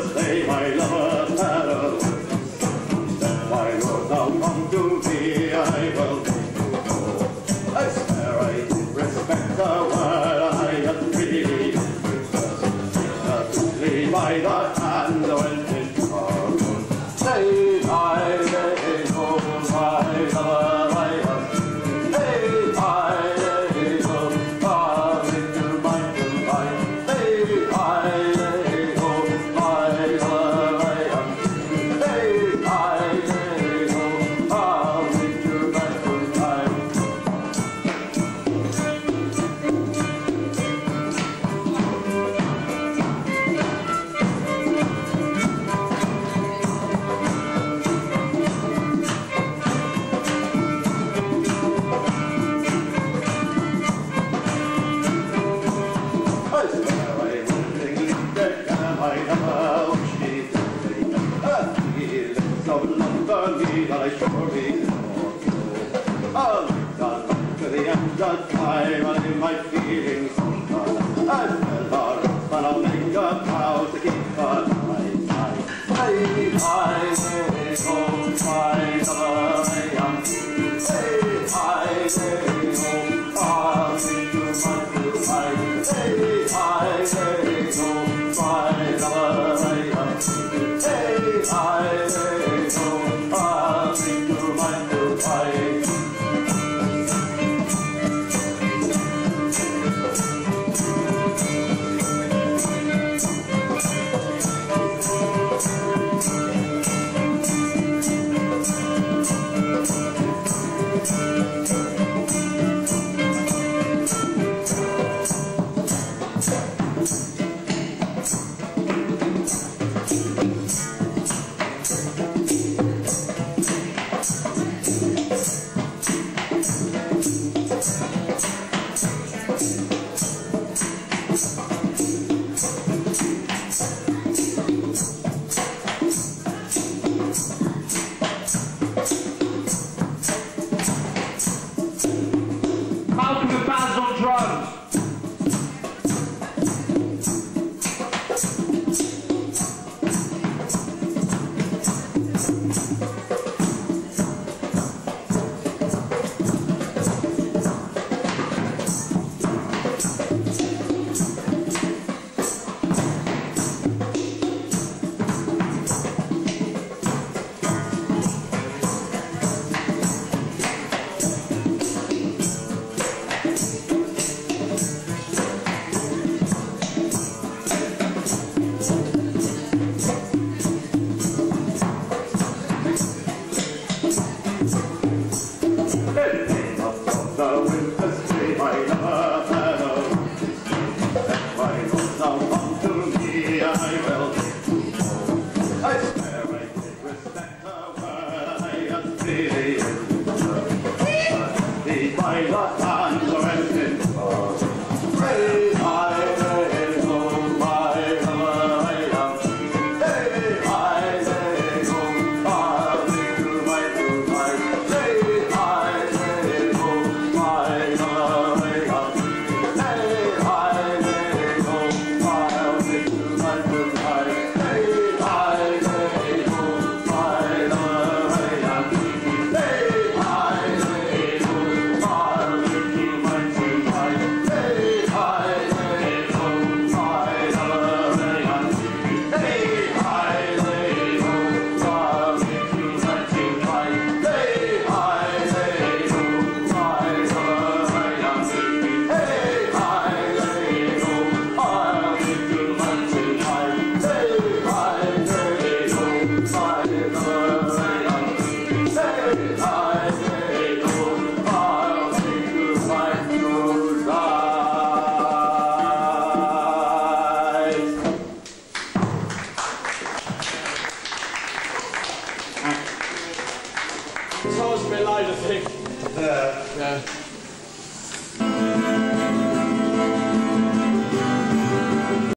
Slee, my lover, fellow. Then my lord, now come to me, I will make you know. I swear I did respect the word I had breathed. Slee, by the hand went in trouble. Say, I lay go, my lover, I have. Hey, I lay go, darling, you might do right. Hey, I lay go, my lover, I have. Hey, I lay go, darling, you might do right. I surely cannot go. I'll live down to the end of time and in my feelings on time. I'll tell her up and I'll make a vow to keep her tight. Hey, I may go, my lover, I am. Hey, I may go, I'll make you my blue eye. Hey, I may go, my lover, I am. Hey, I may go, I'll make you my blue eye. It's hard to be alive, I think. Yeah.